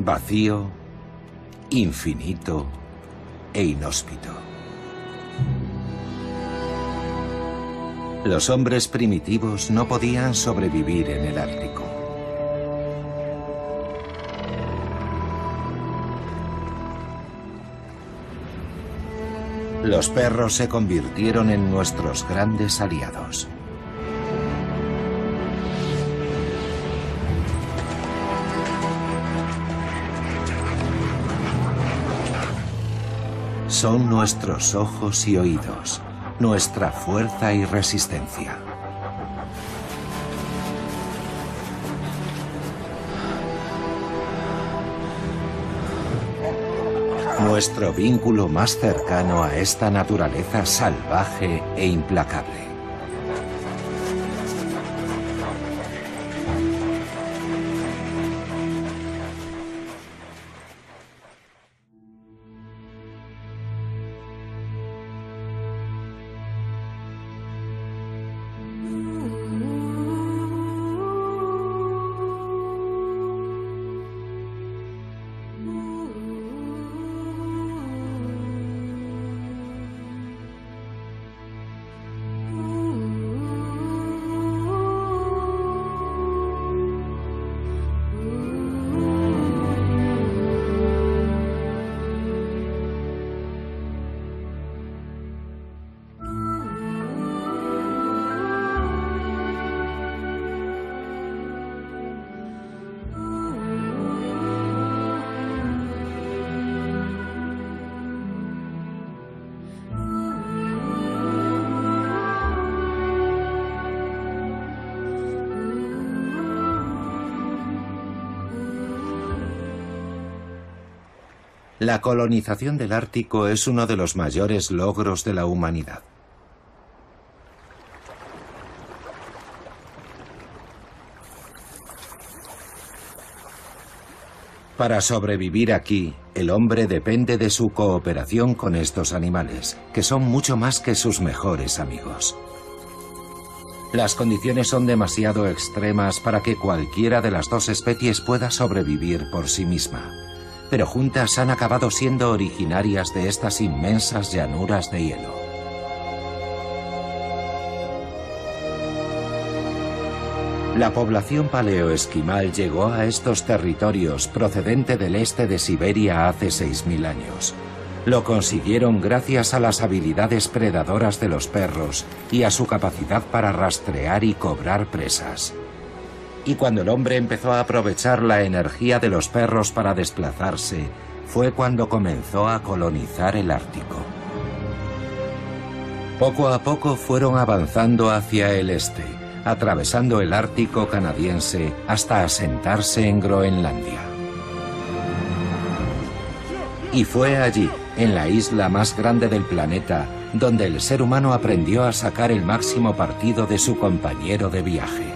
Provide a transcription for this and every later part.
vacío, infinito e inhóspito. Los hombres primitivos no podían sobrevivir en el Ártico. Los perros se convirtieron en nuestros grandes aliados. Son nuestros ojos y oídos, nuestra fuerza y resistencia. Nuestro vínculo más cercano a esta naturaleza salvaje e implacable. La colonización del Ártico es uno de los mayores logros de la humanidad. Para sobrevivir aquí, el hombre depende de su cooperación con estos animales, que son mucho más que sus mejores amigos. Las condiciones son demasiado extremas para que cualquiera de las dos especies pueda sobrevivir por sí misma, pero juntas han acabado siendo originarias de estas inmensas llanuras de hielo. La población paleoesquimal llegó a estos territorios procedente del este de Siberia hace 6.000 años. Lo consiguieron gracias a las habilidades predadoras de los perros y a su capacidad para rastrear y cobrar presas. Y cuando el hombre empezó a aprovechar la energía de los perros para desplazarse, fue cuando comenzó a colonizar el Ártico. Poco a poco fueron avanzando hacia el este, atravesando el Ártico canadiense hasta asentarse en Groenlandia. Y fue allí, en la isla más grande del planeta, donde el ser humano aprendió a sacar el máximo partido de su compañero de viaje.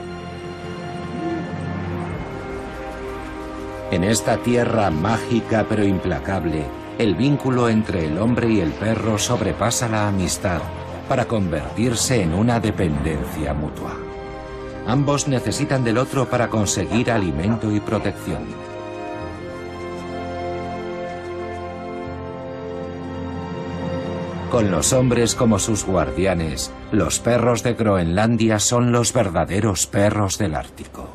En esta tierra mágica pero implacable, el vínculo entre el hombre y el perro sobrepasa la amistad para convertirse en una dependencia mutua. Ambos necesitan del otro para conseguir alimento y protección. Con los hombres como sus guardianes, los perros de Groenlandia son los verdaderos perros del Ártico.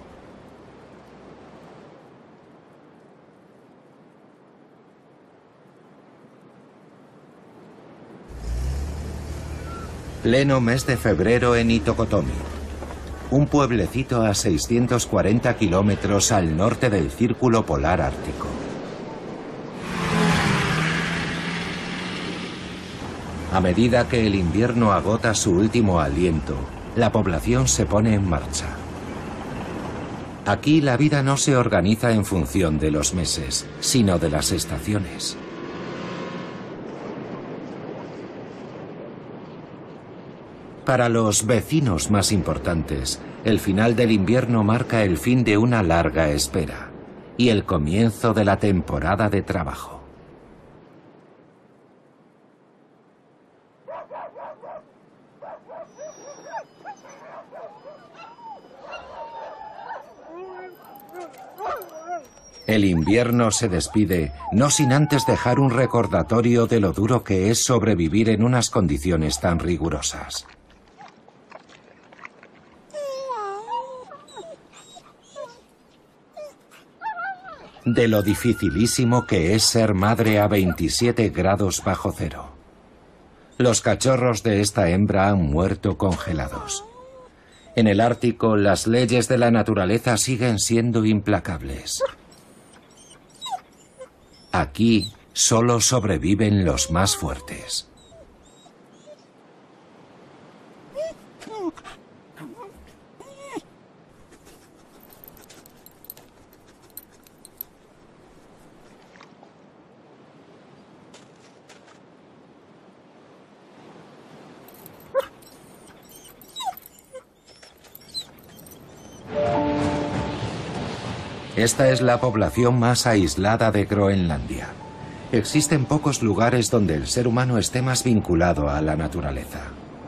Pleno mes de febrero en Itokotomi, un pueblecito a 640 kilómetros al norte del Círculo Polar Ártico. A medida que el invierno agota su último aliento, la población se pone en marcha. Aquí la vida no se organiza en función de los meses, sino de las estaciones. Para los vecinos más importantes, el final del invierno marca el fin de una larga espera y el comienzo de la temporada de trabajo. El invierno se despide, no sin antes dejar un recordatorio de lo duro que es sobrevivir en unas condiciones tan rigurosas. De lo dificilísimo que es ser madre a 27 grados bajo cero. Los cachorros de esta hembra han muerto congelados. En el Ártico, las leyes de la naturaleza siguen siendo implacables. Aquí solo sobreviven los más fuertes. Esta es la población más aislada de Groenlandia. Existen pocos lugares donde el ser humano esté más vinculado a la naturaleza.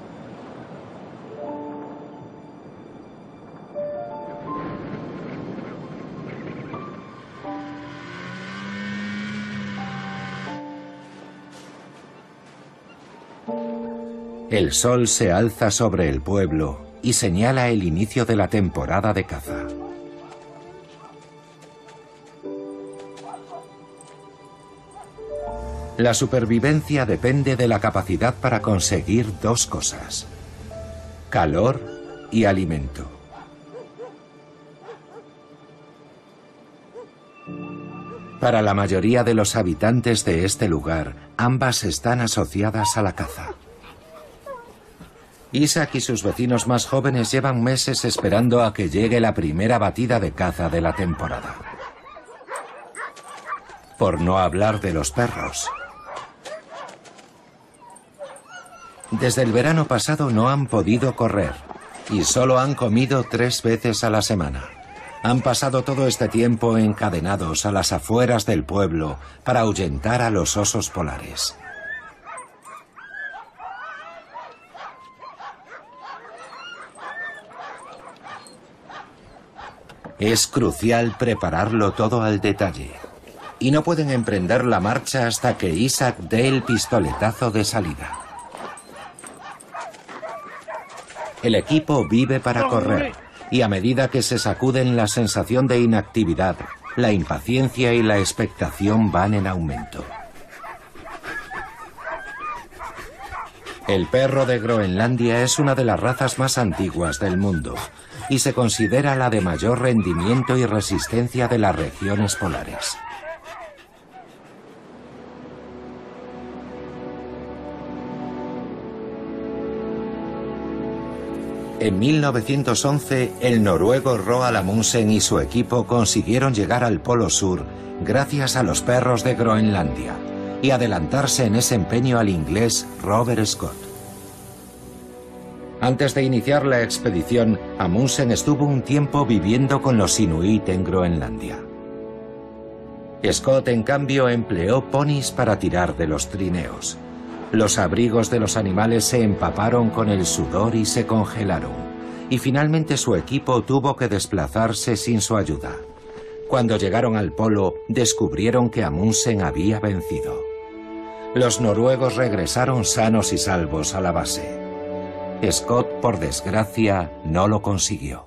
El sol se alza sobre el pueblo y señala el inicio de la temporada de caza. La supervivencia depende de la capacidad para conseguir dos cosas: calor y alimento. Para la mayoría de los habitantes de este lugar, ambas están asociadas a la caza. Isaac y sus vecinos más jóvenes llevan meses esperando a que llegue la primera batida de caza de la temporada. Por no hablar de los perros. Desde el verano pasado no han podido correr y solo han comido 3 veces a la semana. Han pasado todo este tiempo encadenados a las afueras del pueblo para ahuyentar a los osos polares. Es crucial prepararlo todo al detalle y no pueden emprender la marcha hasta que Isaac dé el pistoletazo de salida. El equipo vive para correr, y a medida que se sacuden la sensación de inactividad, la impaciencia y la expectación van en aumento. El perro de Groenlandia es una de las razas más antiguas del mundo, y se considera la de mayor rendimiento y resistencia de las regiones polares. En 1911, el noruego Roald Amundsen y su equipo consiguieron llegar al Polo Sur gracias a los perros de Groenlandia y adelantarse en ese empeño al inglés Robert Scott. Antes de iniciar la expedición, Amundsen estuvo un tiempo viviendo con los inuit en Groenlandia. Scott, en cambio, empleó ponis para tirar de los trineos. Los abrigos de los animales se empaparon con el sudor y se congelaron, y finalmente su equipo tuvo que desplazarse sin su ayuda. Cuando llegaron al polo, descubrieron que Amundsen había vencido. Los noruegos regresaron sanos y salvos a la base. Scott, por desgracia, no lo consiguió.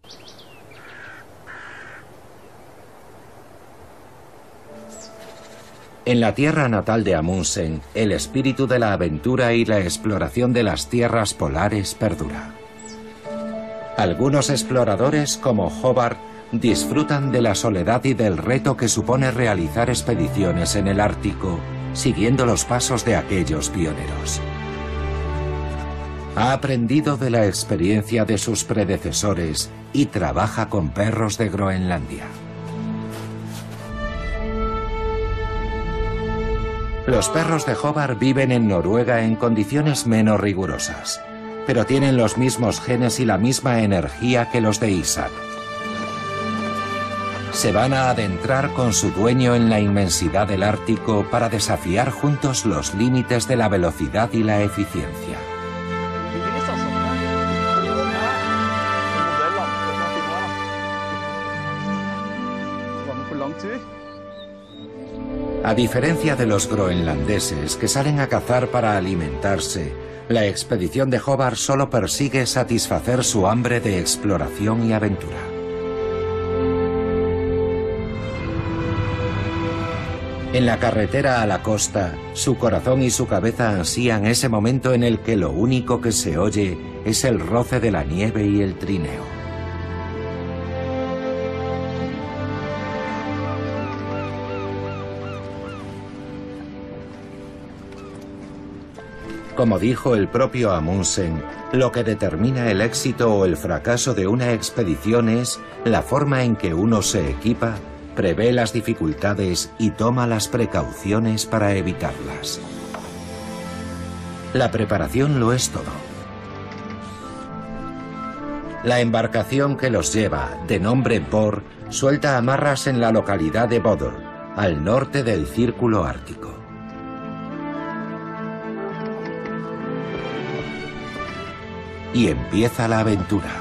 En la tierra natal de Amundsen, el espíritu de la aventura y la exploración de las tierras polares perdura. Algunos exploradores, como Hobart, disfrutan de la soledad y del reto que supone realizar expediciones en el Ártico, siguiendo los pasos de aquellos pioneros. Ha aprendido de la experiencia de sus predecesores y trabaja con perros de Groenlandia. Los perros de Hobart viven en Noruega en condiciones menos rigurosas, pero tienen los mismos genes y la misma energía que los de Isaac. Se van a adentrar con su dueño en la inmensidad del Ártico para desafiar juntos los límites de la velocidad y la eficiencia. A diferencia de los groenlandeses que salen a cazar para alimentarse, la expedición de Hobart solo persigue satisfacer su hambre de exploración y aventura. En la carretera a la costa, su corazón y su cabeza ansían ese momento en el que lo único que se oye es el roce de la nieve y el trineo. Como dijo el propio Amundsen, lo que determina el éxito o el fracaso de una expedición es la forma en que uno se equipa, prevé las dificultades y toma las precauciones para evitarlas. La preparación lo es todo. La embarcación que los lleva, de nombre Bor, suelta amarras en la localidad de Bodø, al norte del Círculo Ártico. Y empieza la aventura.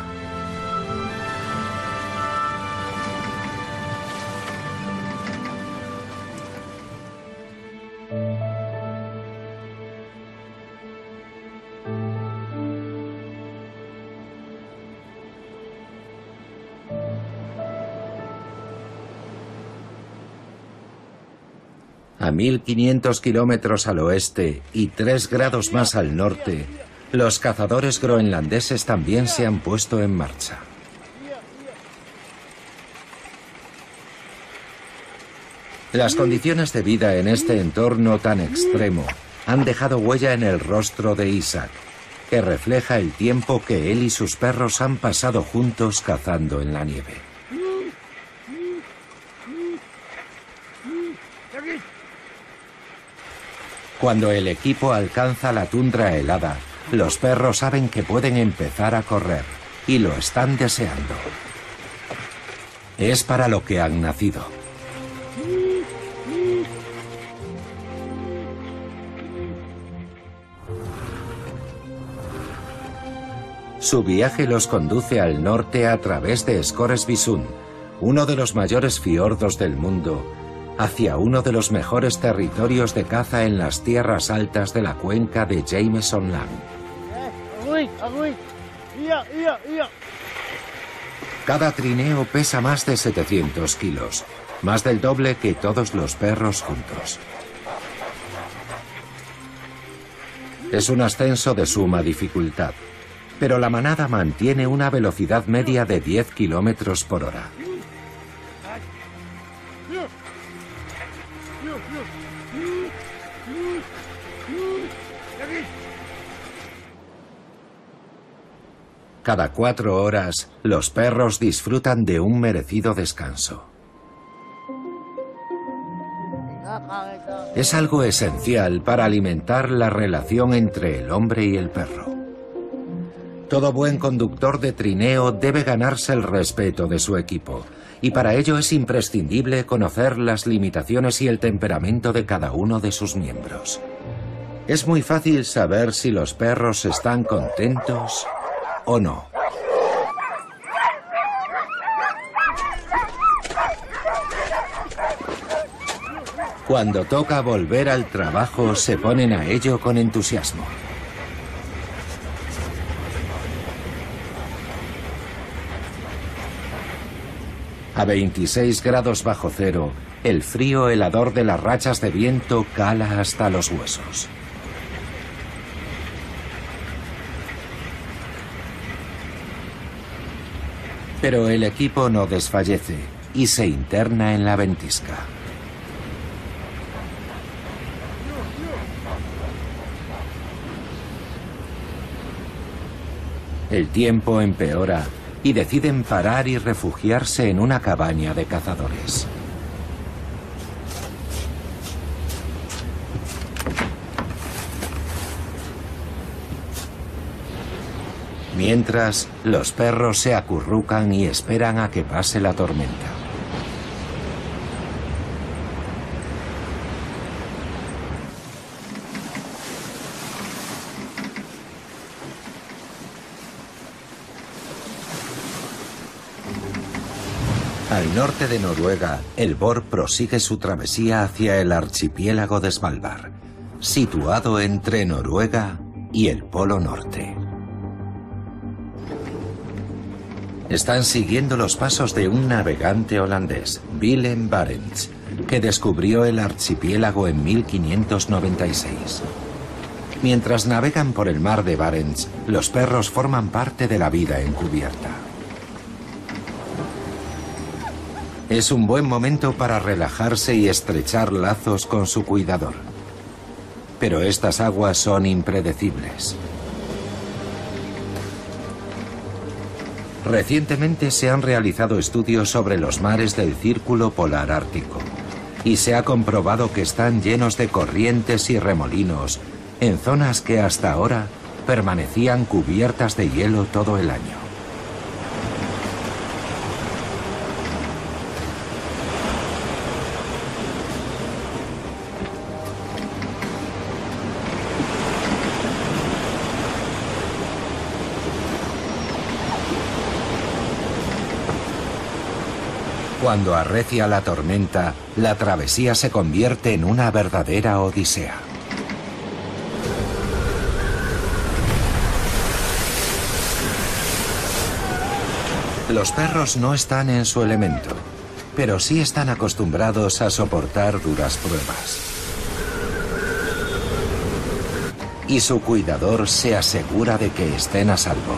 A 1500 kilómetros al oeste y 3 grados más al norte, los cazadores groenlandeses también se han puesto en marcha. Las condiciones de vida en este entorno tan extremo han dejado huella en el rostro de Isaac, que refleja el tiempo que él y sus perros han pasado juntos cazando en la nieve. Cuando el equipo alcanza la tundra helada, los perros saben que pueden empezar a correr y lo están deseando. Es para lo que han nacido. Su viaje los conduce al norte a través de Scoresbysund, uno de los mayores fiordos del mundo, hacia uno de los mejores territorios de caza en las tierras altas de la cuenca de Jameson Land. Cada trineo pesa más de 700 kilos, más del doble que todos los perros juntos. Es un ascenso de suma dificultad, pero la manada mantiene una velocidad media de 10 kilómetros por hora. Cada 4 horas, los perros disfrutan de un merecido descanso. Es algo esencial para alimentar la relación entre el hombre y el perro. Todo buen conductor de trineo debe ganarse el respeto de su equipo, y para ello es imprescindible conocer las limitaciones y el temperamento de cada uno de sus miembros. Es muy fácil saber si los perros están contentos o no. Cuando toca volver al trabajo, se ponen a ello con entusiasmo. A 26 grados bajo cero, el frío helador de las rachas de viento cala hasta los huesos. Pero el equipo no desfallece y se interna en la ventisca. El tiempo empeora y deciden parar y refugiarse en una cabaña de cazadores. Mientras, los perros se acurrucan y esperan a que pase la tormenta. Al norte de Noruega, el Bor prosigue su travesía hacia el archipiélago de Svalbard, situado entre Noruega y el Polo Norte. Están siguiendo los pasos de un navegante holandés, Willem Barents, que descubrió el archipiélago en 1596. Mientras navegan por el mar de Barents, los perros forman parte de la vida encubierta. Es un buen momento para relajarse y estrechar lazos con su cuidador. Pero estas aguas son impredecibles. Recientemente se han realizado estudios sobre los mares del Círculo Polar Ártico y se ha comprobado que están llenos de corrientes y remolinos en zonas que hasta ahora permanecían cubiertas de hielo todo el año. Cuando arrecia la tormenta, la travesía se convierte en una verdadera odisea. Los perros no están en su elemento, pero sí están acostumbrados a soportar duras pruebas. Y su cuidador se asegura de que estén a salvo.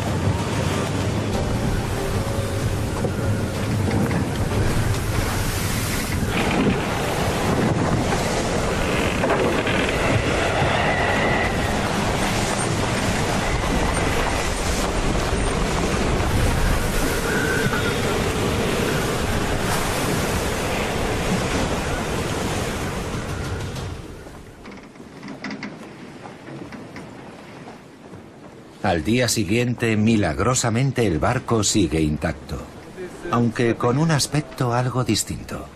Al día siguiente, milagrosamente, el barco sigue intacto, aunque con un aspecto algo distinto.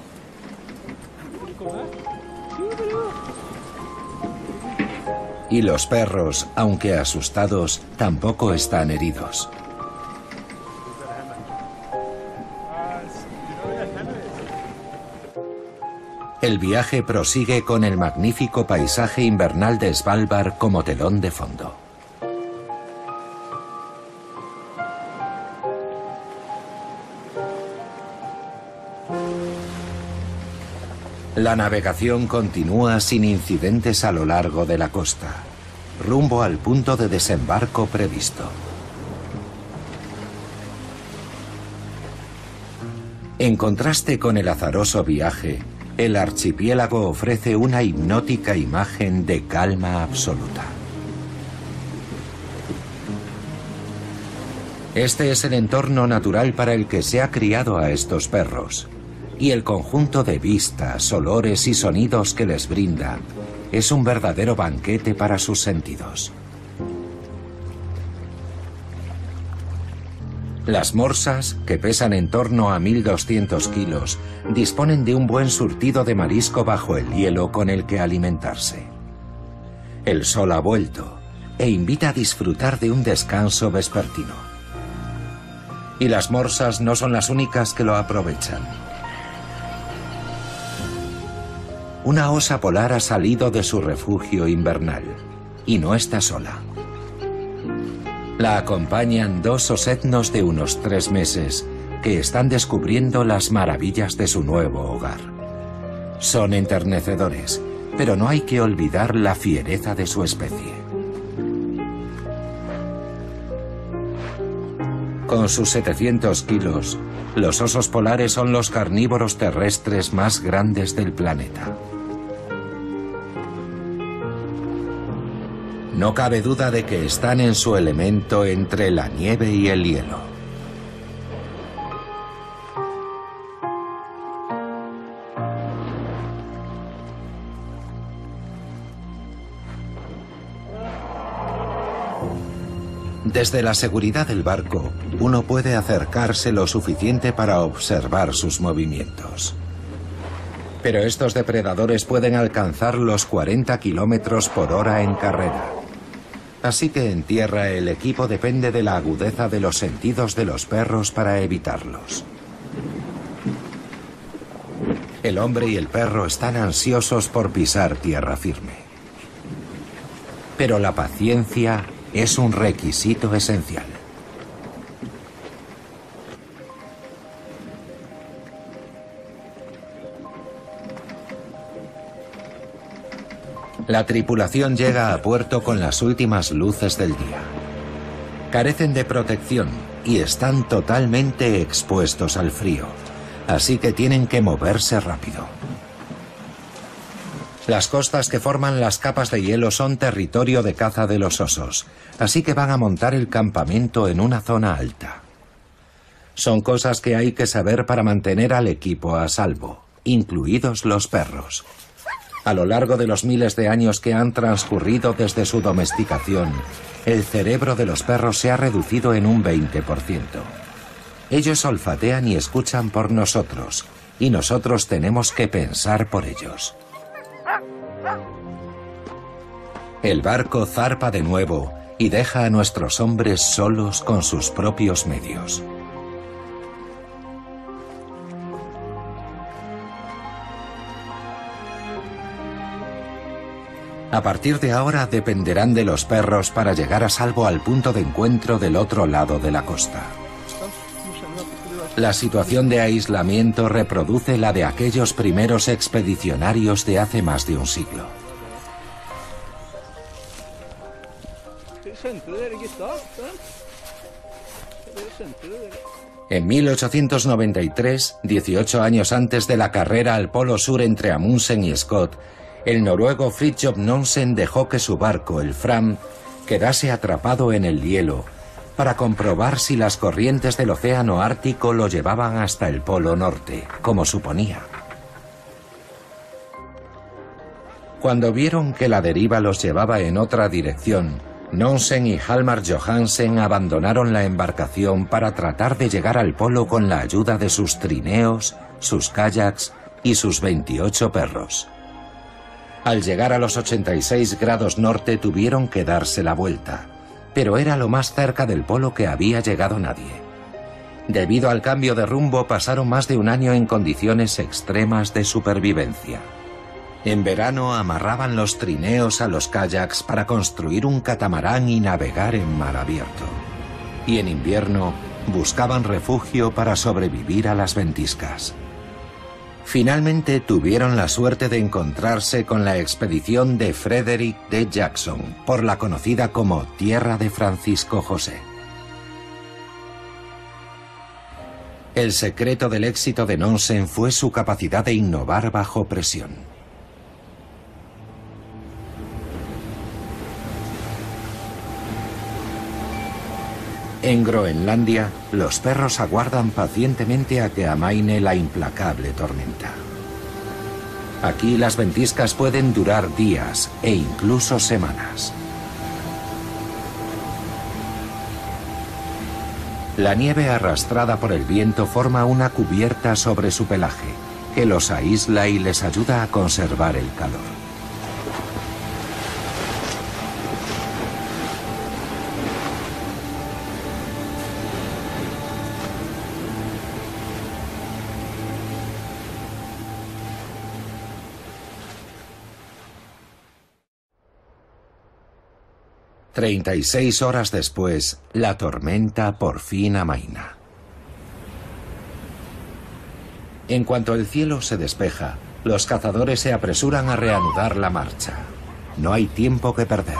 Y los perros, aunque asustados, tampoco están heridos. El viaje prosigue con el magnífico paisaje invernal de Svalbard como telón de fondo. La navegación continúa sin incidentes a lo largo de la costa, rumbo al punto de desembarco previsto. En contraste con el azaroso viaje, el archipiélago ofrece una hipnótica imagen de calma absoluta. Este es el entorno natural para el que se ha criado a estos perros. Y el conjunto de vistas, olores y sonidos que les brinda es un verdadero banquete para sus sentidos. Las morsas, que pesan en torno a 1200 kilos, disponen de un buen surtido de marisco bajo el hielo con el que alimentarse. El sol ha vuelto e invita a disfrutar de un descanso vespertino. Y las morsas no son las únicas que lo aprovechan. Una osa polar ha salido de su refugio invernal y no está sola. La acompañan dos osetnos de unos 3 meses que están descubriendo las maravillas de su nuevo hogar. Son enternecedores, pero no hay que olvidar la fiereza de su especie. Con sus 700 kilos, los osos polares son los carnívoros terrestres más grandes del planeta. No cabe duda de que están en su elemento entre la nieve y el hielo. Desde la seguridad del barco, uno puede acercarse lo suficiente para observar sus movimientos. Pero estos depredadores pueden alcanzar los 40 kilómetros por hora en carrera. Así que en tierra el equipo depende de la agudeza de los sentidos de los perros para evitarlos. El hombre y el perro están ansiosos por pisar tierra firme. Pero la paciencia es un requisito esencial. La tripulación llega a puerto con las últimas luces del día. Carecen de protección y están totalmente expuestos al frío, así que tienen que moverse rápido. Las costas que forman las capas de hielo son territorio de caza de los osos, así que van a montar el campamento en una zona alta. Son cosas que hay que saber para mantener al equipo a salvo, incluidos los perros. A lo largo de los miles de años que han transcurrido desde su domesticación, el cerebro de los perros se ha reducido en un 20%. Ellos olfatean y escuchan por nosotros, y nosotros tenemos que pensar por ellos. El barco zarpa de nuevo y deja a nuestros hombres solos con sus propios medios. A partir de ahora dependerán de los perros para llegar a salvo al punto de encuentro del otro lado de la costa. La situación de aislamiento reproduce la de aquellos primeros expedicionarios de hace más de un siglo. En 1893, 18 años antes de la carrera al Polo Sur entre Amundsen y Scott, el noruego Fridtjof Nansen dejó que su barco, el Fram, quedase atrapado en el hielo para comprobar si las corrientes del océano Ártico lo llevaban hasta el Polo Norte, como suponía. Cuando vieron que la deriva los llevaba en otra dirección, Nansen y Hjalmar Johansen abandonaron la embarcación para tratar de llegar al polo con la ayuda de sus trineos, sus kayaks y sus 28 perros. Al llegar a los 86 grados norte tuvieron que darse la vuelta, pero era lo más cerca del polo que había llegado nadie. Debido al cambio de rumbo pasaron más de un año en condiciones extremas de supervivencia. En verano amarraban los trineos a los kayaks para construir un catamarán y navegar en mar abierto. Y en invierno buscaban refugio para sobrevivir a las ventiscas. Finalmente tuvieron la suerte de encontrarse con la expedición de Frederick D. Jackson, por la conocida como Tierra de Francisco José. El secreto del éxito de Nansen fue su capacidad de innovar bajo presión. En Groenlandia, los perros aguardan pacientemente a que amaine la implacable tormenta. Aquí las ventiscas pueden durar días e incluso semanas. La nieve arrastrada por el viento forma una cubierta sobre su pelaje, que los aísla y les ayuda a conservar el calor. «36 horas después, la tormenta por fin amaina. En cuanto el cielo se despeja, los cazadores se apresuran a reanudar la marcha. No hay tiempo que perder.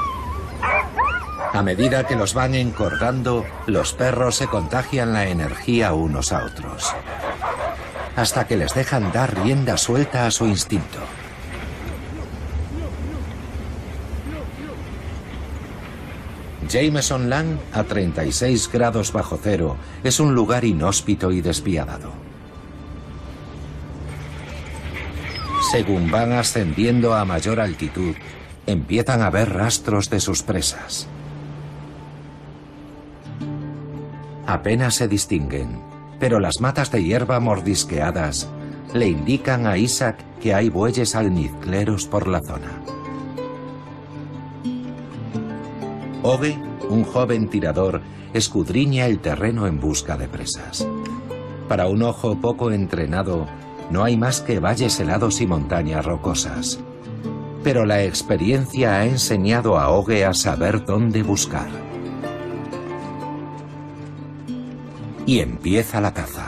A medida que los van encordando, los perros se contagian la energía unos a otros, hasta que les dejan dar rienda suelta a su instinto. Jameson Land, a 36 grados bajo cero, es un lugar inhóspito y despiadado. Según van ascendiendo a mayor altitud, empiezan a ver rastros de sus presas. Apenas se distinguen, pero las matas de hierba mordisqueadas le indican a Isaac que hay bueyes almizcleros por la zona. Oge, un joven tirador, escudriña el terreno en busca de presas. Para un ojo poco entrenado, no hay más que valles helados y montañas rocosas. Pero la experiencia ha enseñado a Åge a saber dónde buscar. Y empieza la caza.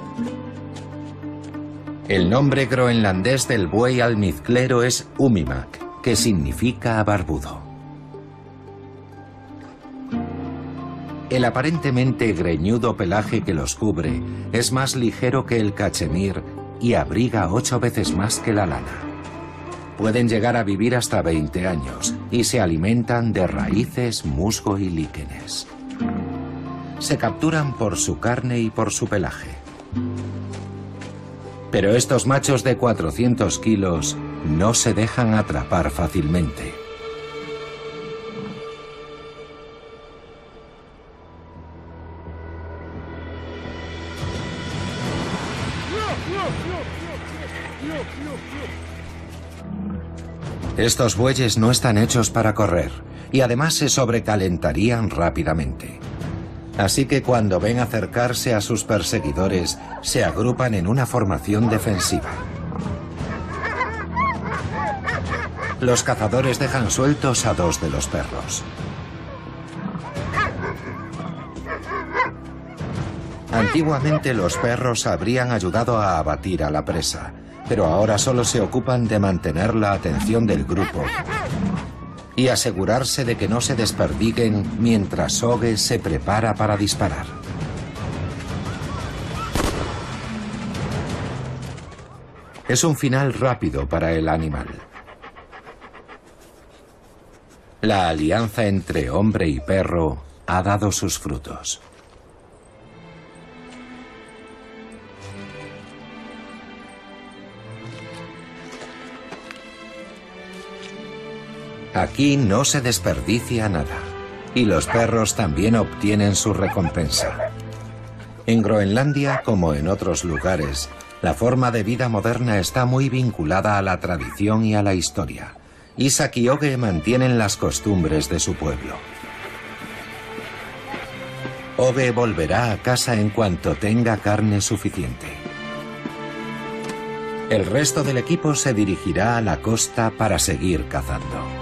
El nombre groenlandés del buey almizclero es Umimak, que significa barbudo. El aparentemente greñudo pelaje que los cubre es más ligero que el cachemir y abriga 8 veces más que la lana. Pueden llegar a vivir hasta 20 años y se alimentan de raíces, musgo y líquenes. Se capturan por su carne y por su pelaje. Pero estos machos de 400 kilos no se dejan atrapar fácilmente. Estos bueyes no están hechos para correr y además se sobrecalentarían rápidamente. Así que cuando ven acercarse a sus perseguidores, se agrupan en una formación defensiva. Los cazadores dejan sueltos a 2 de los perros. Antiguamente los perros habrían ayudado a abatir a la presa, pero ahora solo se ocupan de mantener la atención del grupo y asegurarse de que no se desperdiguen mientras Åge se prepara para disparar. Es un final rápido para el animal. La alianza entre hombre y perro ha dado sus frutos. Aquí no se desperdicia nada, y los perros también obtienen su recompensa. En Groenlandia, como en otros lugares, la forma de vida moderna está muy vinculada a la tradición y a la historia. Isak y Åge mantienen las costumbres de su pueblo. Åge volverá a casa en cuanto tenga carne suficiente. El resto del equipo se dirigirá a la costa para seguir cazando.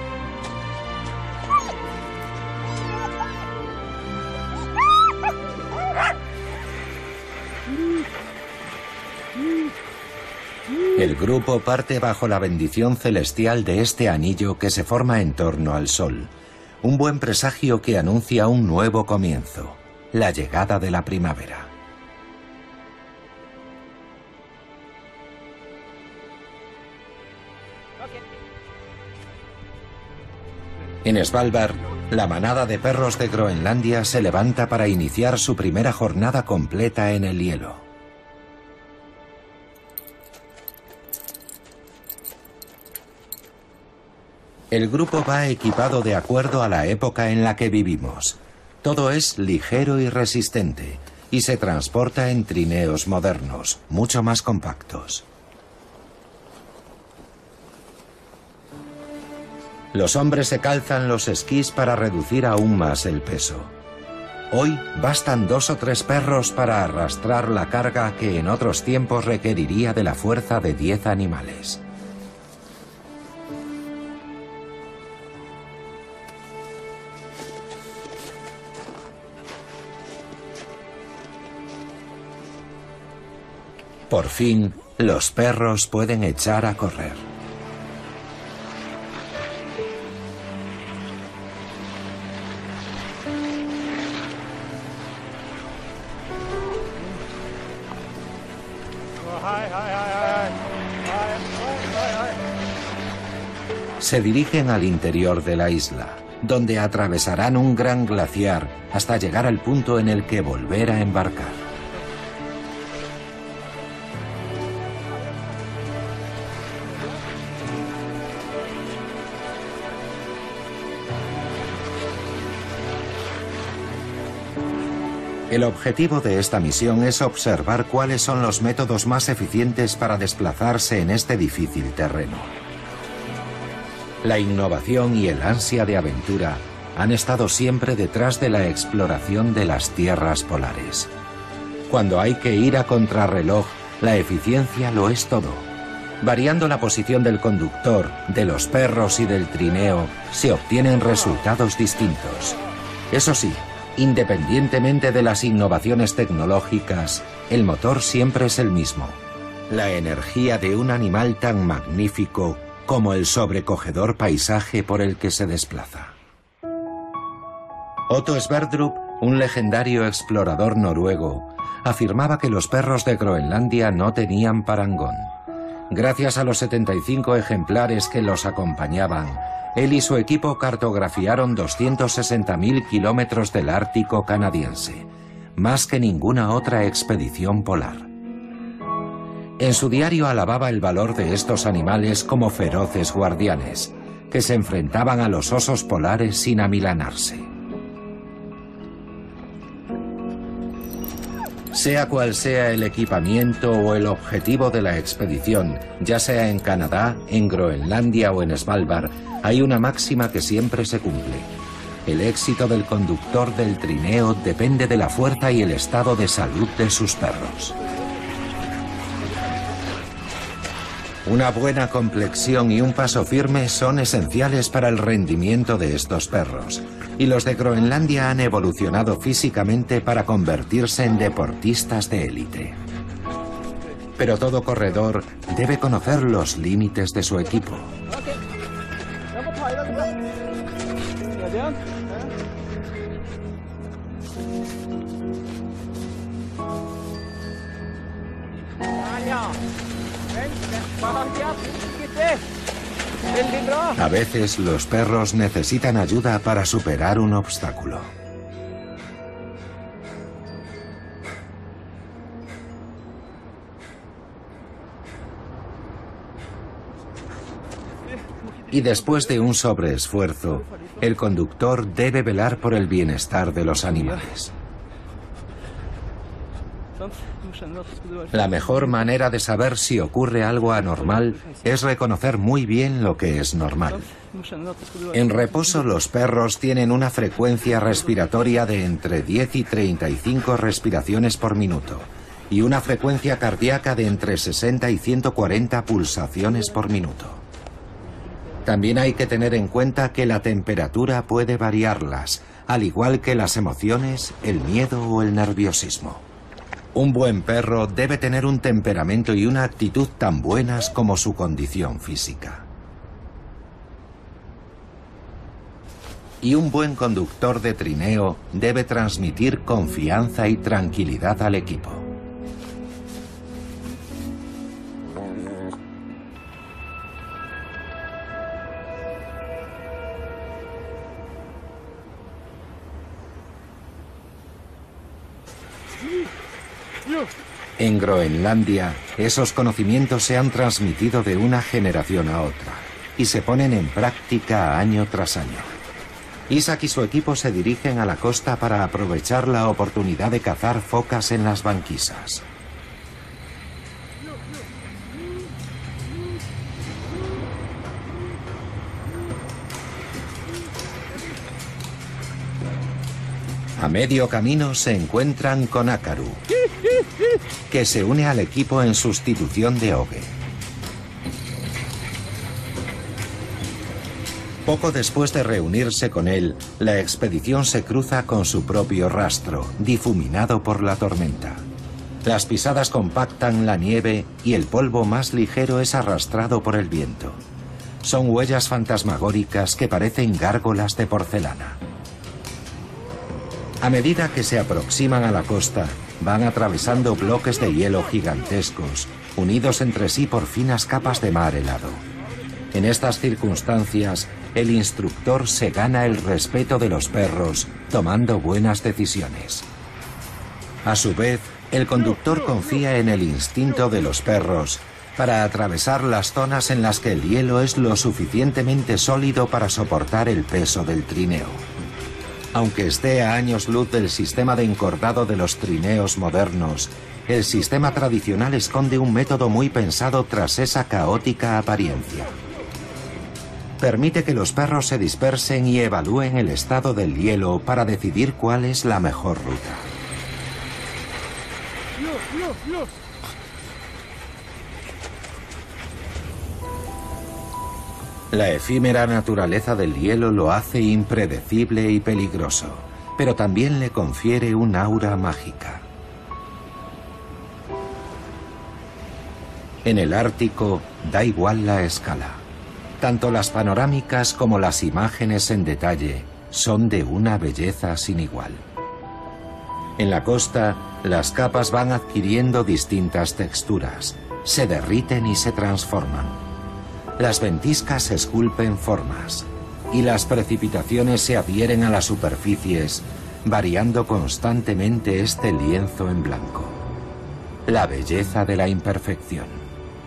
El grupo parte bajo la bendición celestial de este anillo que se forma en torno al sol, un buen presagio que anuncia un nuevo comienzo, la llegada de la primavera. En Svalbard, la manada de perros de Groenlandia se levanta para iniciar su primera jornada completa en el hielo. El grupo va equipado de acuerdo a la época en la que vivimos. Todo es ligero y resistente, y se transporta en trineos modernos, mucho más compactos. Los hombres se calzan los esquís para reducir aún más el peso. Hoy bastan 2 o 3 perros para arrastrar la carga que en otros tiempos requeriría de la fuerza de 10 animales. Por fin, los perros pueden echar a correr. Se dirigen al interior de la isla, donde atravesarán un gran glaciar hasta llegar al punto en el que volver a embarcar. El objetivo de esta misión es observar cuáles son los métodos más eficientes para desplazarse en este difícil terreno. La innovación y el ansia de aventura han estado siempre detrás de la exploración de las tierras polares. Cuando hay que ir a contrarreloj, La eficiencia lo es todo. Variando la posición del conductor, de los perros y del trineo, se obtienen resultados distintos. Eso sí, independientemente de las innovaciones tecnológicas, el motor siempre es el mismo. La energía de un animal tan magnífico como el sobrecogedor paisaje por el que se desplaza. Otto Sverdrup, un legendario explorador noruego, afirmaba que los perros de Groenlandia no tenían parangón. Gracias a los 75 ejemplares que los acompañaban, él y su equipo cartografiaron 260.000 kilómetros del Ártico canadiense, más que ninguna otra expedición polar. En su diario alababa el valor de estos animales como feroces guardianes, que se enfrentaban a los osos polares sin amilanarse. Sea cual sea el equipamiento o el objetivo de la expedición, ya sea en Canadá, en Groenlandia o en Svalbard, hay una máxima que siempre se cumple. El éxito del conductor del trineo depende de la fuerza y el estado de salud de sus perros. Una buena complexión y un paso firme son esenciales para el rendimiento de estos perros, y los de Groenlandia han evolucionado físicamente para convertirse en deportistas de élite. Pero todo corredor debe conocer los límites de su equipo. A veces los perros necesitan ayuda para superar un obstáculo. Y después de un sobreesfuerzo, el conductor debe velar por el bienestar de los animales. La mejor manera de saber si ocurre algo anormal es reconocer muy bien lo que es normal. En reposo, los perros tienen una frecuencia respiratoria de entre 10 y 35 respiraciones por minuto y una frecuencia cardíaca de entre 60 y 140 pulsaciones por minuto. También hay que tener en cuenta que la temperatura puede variarlas, al igual que las emociones, el miedo o el nerviosismo. Un buen perro debe tener un temperamento y una actitud tan buenas como su condición física. Y un buen conductor de trineo debe transmitir confianza y tranquilidad al equipo. En Groenlandia, esos conocimientos se han transmitido de una generación a otra y se ponen en práctica año tras año. Isaac y su equipo se dirigen a la costa para aprovechar la oportunidad de cazar focas en las banquisas. A medio camino se encuentran con Ácaru, que se une al equipo en sustitución de Åge. Poco después de reunirse con él, la expedición se cruza con su propio rastro, difuminado por la tormenta. Las pisadas compactan la nieve y el polvo más ligero es arrastrado por el viento. Son huellas fantasmagóricas que parecen gárgolas de porcelana. A medida que se aproximan a la costa, van atravesando bloques de hielo gigantescos, unidos entre sí por finas capas de mar helado. En estas circunstancias, el instructor se gana el respeto de los perros, tomando buenas decisiones. A su vez, el conductor confía en el instinto de los perros para atravesar las zonas en las que el hielo es lo suficientemente sólido para soportar el peso del trineo. Aunque esté a años luz del sistema de encordado de los trineos modernos, el sistema tradicional esconde un método muy pensado tras esa caótica apariencia. Permite que los perros se dispersen y evalúen el estado del hielo para decidir cuál es la mejor ruta. La efímera naturaleza del hielo lo hace impredecible y peligroso, pero también le confiere un aura mágica. En el Ártico da igual la escala. Tanto las panorámicas como las imágenes en detalle son de una belleza sin igual. En la costa, las capas van adquiriendo distintas texturas, se derriten y se transforman. Las ventiscas esculpen formas y las precipitaciones se adhieren a las superficies, variando constantemente este lienzo en blanco. La belleza de la imperfección.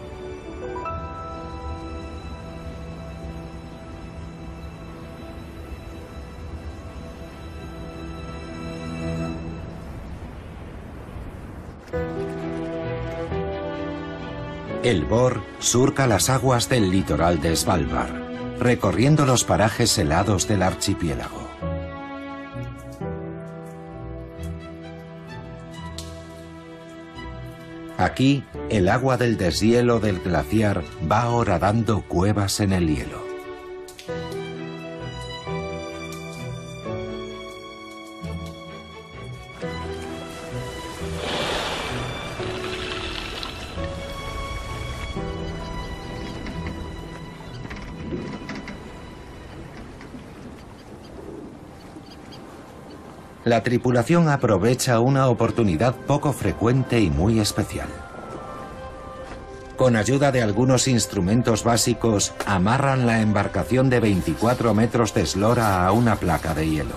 El Bor surca las aguas del litoral de Svalbard, recorriendo los parajes helados del archipiélago. Aquí, el agua del deshielo del glaciar va horadando cuevas en el hielo. La tripulación aprovecha una oportunidad poco frecuente y muy especial. Con ayuda de algunos instrumentos básicos, amarran la embarcación de 24 metros de eslora a una placa de hielo.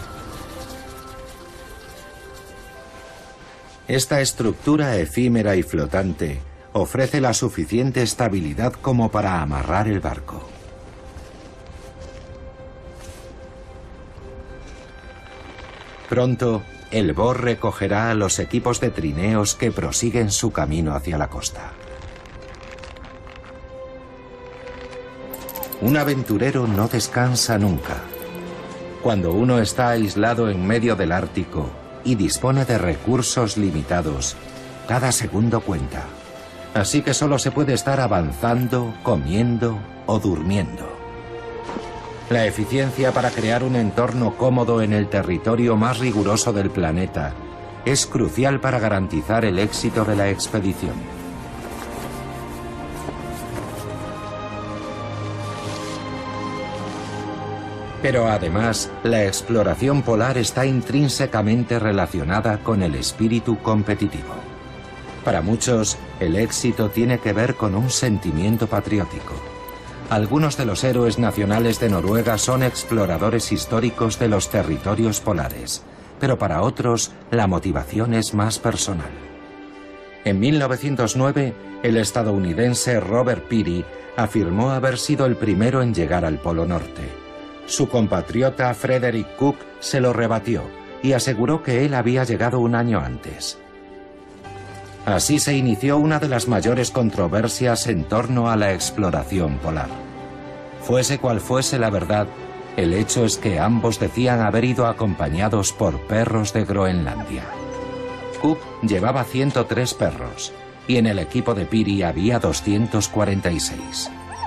Esta estructura efímera y flotante ofrece la suficiente estabilidad como para amarrar el barco. Pronto, el Bor recogerá a los equipos de trineos que prosiguen su camino hacia la costa. Un aventurero no descansa nunca. Cuando uno está aislado en medio del Ártico y dispone de recursos limitados, cada segundo cuenta. Así que solo se puede estar avanzando, comiendo o durmiendo. La eficiencia para crear un entorno cómodo en el territorio más riguroso del planeta es crucial para garantizar el éxito de la expedición. Pero además, la exploración polar está intrínsecamente relacionada con el espíritu competitivo. Para muchos, el éxito tiene que ver con un sentimiento patriótico. Algunos de los héroes nacionales de Noruega son exploradores históricos de los territorios polares, pero para otros la motivación es más personal. En 1909, el estadounidense Robert Peary afirmó haber sido el primero en llegar al Polo Norte. Su compatriota Frederick Cook se lo rebatió y aseguró que él había llegado un año antes. Así se inició una de las mayores controversias en torno a la exploración polar. Fuese cual fuese la verdad, el hecho es que ambos decían haber ido acompañados por perros de Groenlandia. Cook llevaba 103 perros y en el equipo de Peary había 246.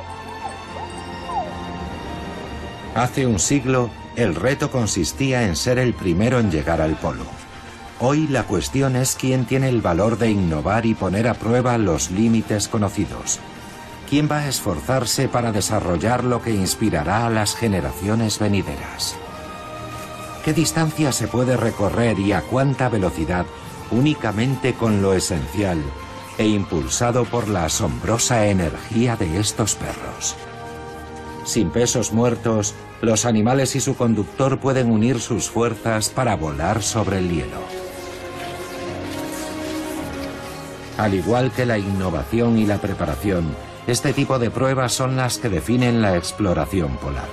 Hace un siglo, el reto consistía en ser el primero en llegar al polo. Hoy la cuestión es quién tiene el valor de innovar y poner a prueba los límites conocidos. ¿Quién va a esforzarse para desarrollar lo que inspirará a las generaciones venideras? ¿Qué distancia se puede recorrer y a cuánta velocidad únicamente con lo esencial e impulsado por la asombrosa energía de estos perros? Sin pesos muertos, los animales y su conductor pueden unir sus fuerzas para volar sobre el hielo. Al igual que la innovación y la preparación, este tipo de pruebas son las que definen la exploración polar.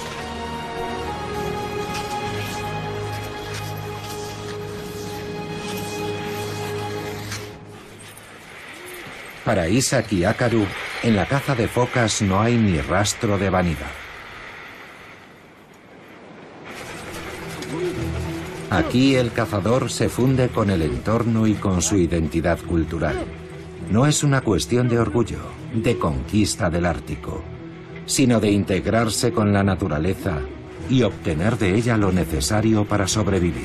Para Isaac y Ácaru, en la caza de focas no hay ni rastro de vanidad. Aquí el cazador se funde con el entorno y con su identidad cultural. No es una cuestión de orgullo, de conquista del Ártico. sino de integrarse con la naturaleza y obtener de ella lo necesario para sobrevivir.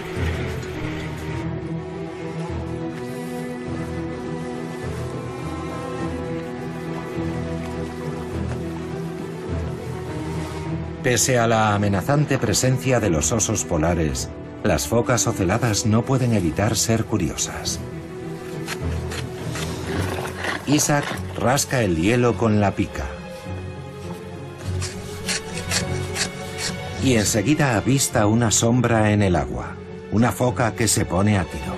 Pese a la amenazante presencia de los osos polares, las focas oceladas no pueden evitar ser curiosas. Isaac rasca el hielo con la pica. Y enseguida avista una sombra en el agua, una foca que se pone a tiro.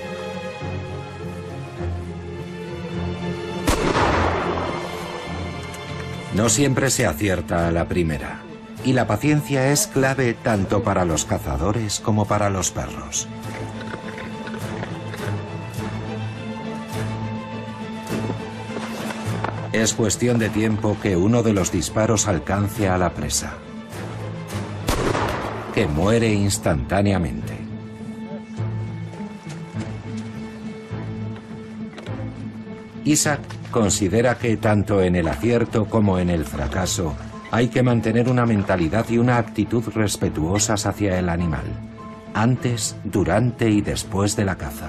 No siempre se acierta a la primera. Y la paciencia es clave tanto para los cazadores como para los perros. Es cuestión de tiempo que uno de los disparos alcance a la presa, que muere instantáneamente. Isaac considera que tanto en el acierto como en el fracaso hay que mantener una mentalidad y una actitud respetuosas hacia el animal, antes, durante y después de la caza.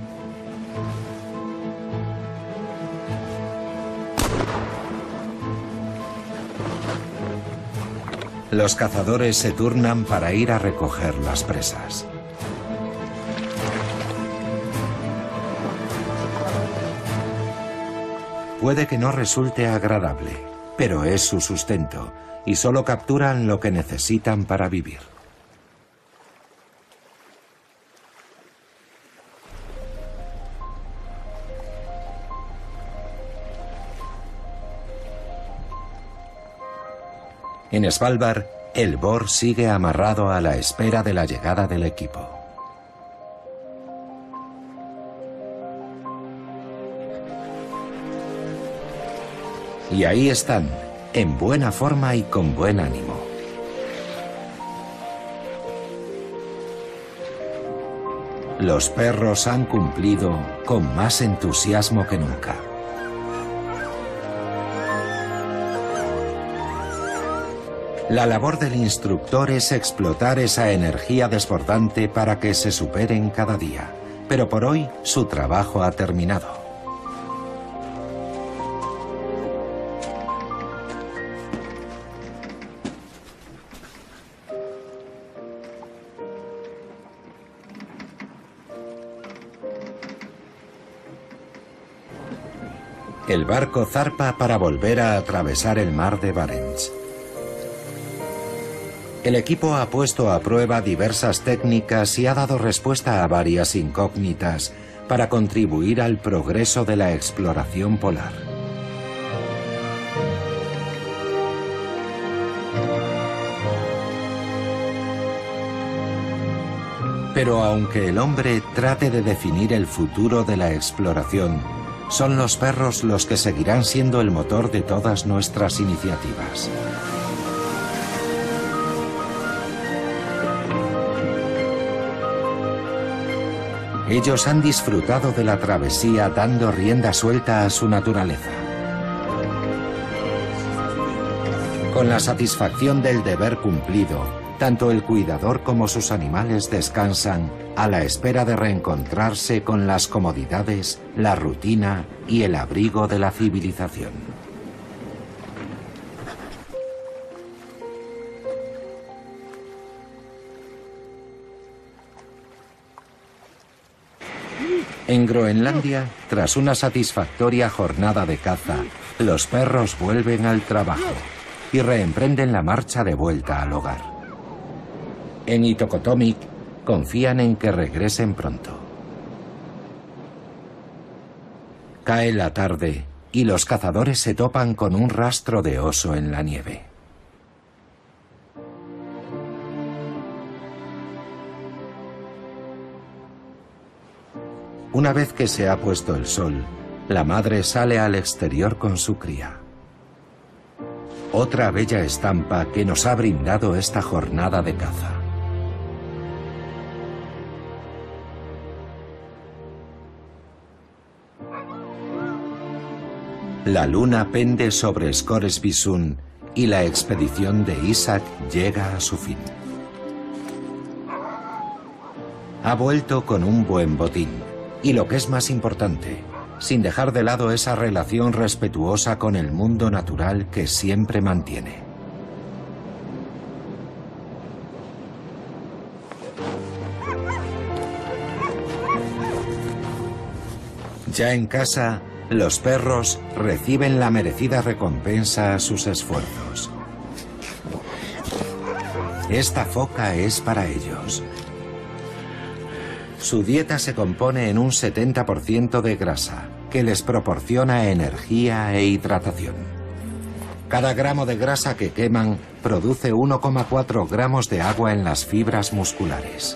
Los cazadores se turnan para ir a recoger las presas. Puede que no resulte agradable, pero es su sustento, y solo capturan lo que necesitan para vivir. En Svalbard, el bor sigue amarrado a la espera de la llegada del equipo. Y ahí están, en buena forma y con buen ánimo. Los perros han cumplido con más entusiasmo que nunca. La labor del instructor es explotar esa energía desbordante para que se superen cada día, pero por hoy su trabajo ha terminado. El barco zarpa para volver a atravesar el mar de Barents. El equipo ha puesto a prueba diversas técnicas y ha dado respuesta a varias incógnitas para contribuir al progreso de la exploración polar. Pero aunque el hombre trate de definir el futuro de la exploración, son los perros los que seguirán siendo el motor de todas nuestras iniciativas. Ellos han disfrutado de la travesía dando rienda suelta a su naturaleza. Con la satisfacción del deber cumplido, tanto el cuidador como sus animales descansan a la espera de reencontrarse con las comodidades, la rutina y el abrigo de la civilización. En Groenlandia, tras una satisfactoria jornada de caza, los perros vuelven al trabajo y reemprenden la marcha de vuelta al hogar. En Ittoqqortoormiit confían en que regresen pronto. Cae la tarde y los cazadores se topan con un rastro de oso en la nieve. Una vez que se ha puesto el sol, la madre sale al exterior con su cría. Otra bella estampa que nos ha brindado esta jornada de caza. La luna pende sobre Scoresbysund y la expedición de Isaac llega a su fin. Ha vuelto con un buen botín, y lo que es más importante, sin dejar de lado esa relación respetuosa con el mundo natural que siempre mantiene. Ya en casa, los perros reciben la merecida recompensa a sus esfuerzos. Esta foca es para ellos. Su dieta se compone en un 70% de grasa, que les proporciona energía e hidratación. Cada gramo de grasa que queman produce 1,4 gramos de agua en las fibras musculares.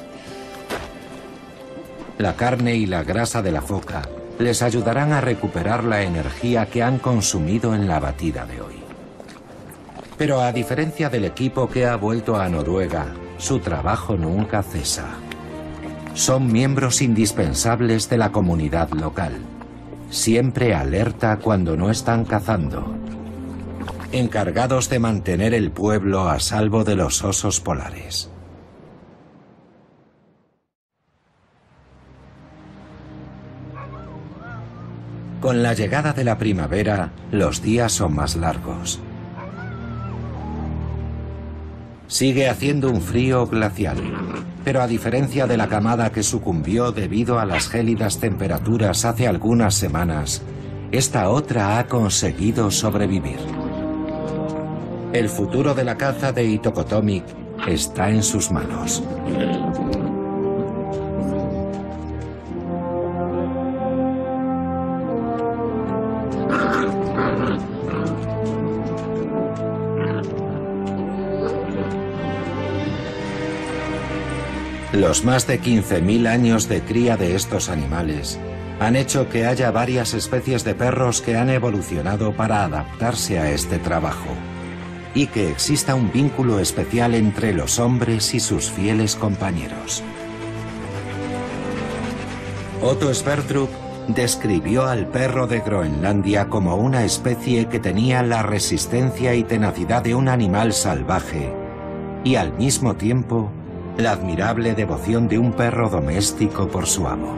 La carne y la grasa de la foca les ayudarán a recuperar la energía que han consumido en la batida de hoy. Pero a diferencia del equipo que ha vuelto a Noruega, su trabajo nunca cesa. Son miembros indispensables de la comunidad local, siempre alerta cuando no están cazando, encargados de mantener el pueblo a salvo de los osos polares. Con la llegada de la primavera, los días son más largos. Sigue haciendo un frío glacial, pero a diferencia de la camada que sucumbió debido a las gélidas temperaturas hace algunas semanas, esta otra ha conseguido sobrevivir. El futuro de la caza de Ittoqqortoormiit está en sus manos. Los más de 15.000 años de cría de estos animales han hecho que haya varias especies de perros que han evolucionado para adaptarse a este trabajo y que exista un vínculo especial entre los hombres y sus fieles compañeros. Otto Sverdrup describió al perro de Groenlandia como una especie que tenía la resistencia y tenacidad de un animal salvaje y al mismo tiempo la admirable devoción de un perro doméstico por su amo.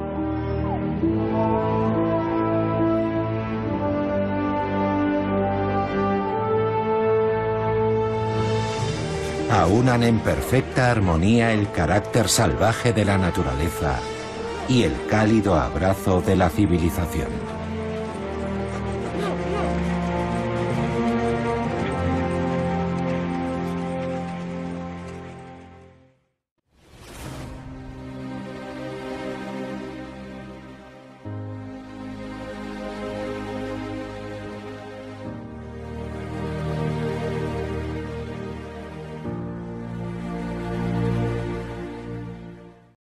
Aunan en perfecta armonía el carácter salvaje de la naturaleza y el cálido abrazo de la civilización.